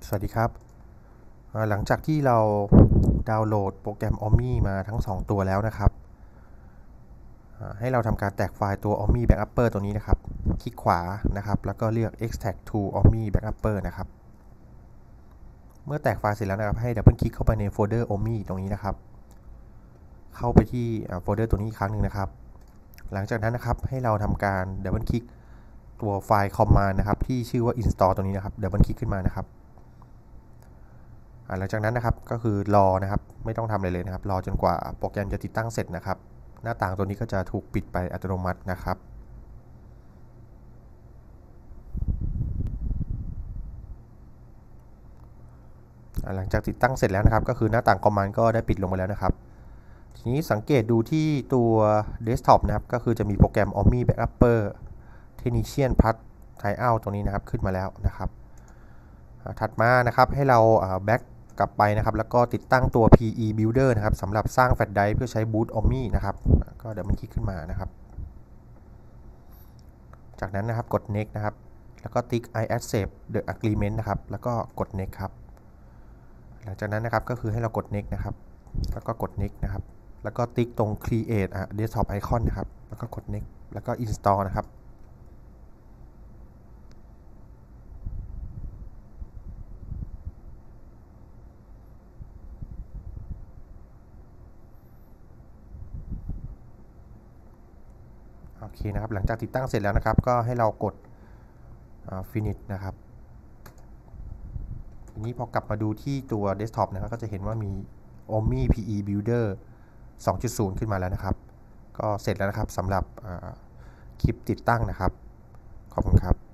สวัสดีครับหลังจากที่เราดาวน์โหลดโปรแกรม Omni มาทั้ง2ตัวแล้วนะครับให้เราทำการแตกไฟล์ตัว Omni Backupper ตัวนี้นะครับคลิกขวานะครับแล้วก็เลือก Extract to Omni Backupper นะครับเมื่อแตกไฟล์เสร็จแล้วนะครับให้ดับเบิลคลิกเข้าไปในโฟลเดอร์ Omni ตรงนี้นะครับเข้าไปที่โฟลเดอร์ตัวนี้อีกครั้งหนึ่งนะครับหลังจากนั้นนะครับให้เราทำการดับเบิลคลิกตัวไฟล์ command นะครับที่ชื่อว่า install ตัวนี้นะครับดับเบิลคลิกขึ้นมานะครับหลังจากนั้นนะครับก็คือรอนะครับไม่ต้องทำอะไรเลยนะครับรอจนกว่าโปรแกรมจะติดตั้งเสร็จนะครับหน้าต่างตัวนี้ก็จะถูกปิดไปอัตโนมัตินะครับหลังจากติดตั้งเสร็จแล้วนะครับก็คือหน้าต่างคอมมานด์ก็ได้ปิดลงไปแล้วนะครับทีนี้สังเกตดูที่ตัวเดสก์ท็อปนะครับก็คือจะมีโปรแกรม Omni Backupper Technician Plus Tryout ตรงนี้นะครับขึ้นมาแล้วนะครับถัดมานะครับให้เราแบ็กกลับไปนะครับแล้วก็ติดตั้งตัว PE Builder นะครับสำหรับสร้างแฟลชไดรฟ์เพื่อใช้บูต Omni นะครับก็เดี๋ยวมันคลิกขึ้นมานะครับจากนั้นนะครับกด next นะครับแล้วก็ติ๊ก I accept the agreement นะครับแล้วก็กด next ครับหลังจากนั้นนะครับก็คือให้เรากด next นะครับแล้วก็กด next นะครับแล้วก็ติ๊กตรง create desktop icon นะครับแล้วก็กด next แล้วก็ install นะครับโอเคนะครับหลังจากติดตั้งเสร็จแล้วนะครับก็ให้เรากดfinish นะครับทีนี้พอกลับมาดูที่ตัว desktop นะครับก็จะเห็นว่ามี Omni PE Builder 2.0 ขึ้นมาแล้วนะครับก็เสร็จแล้วนะครับสำหรับคลิปติดตั้งนะครับขอบคุณครับ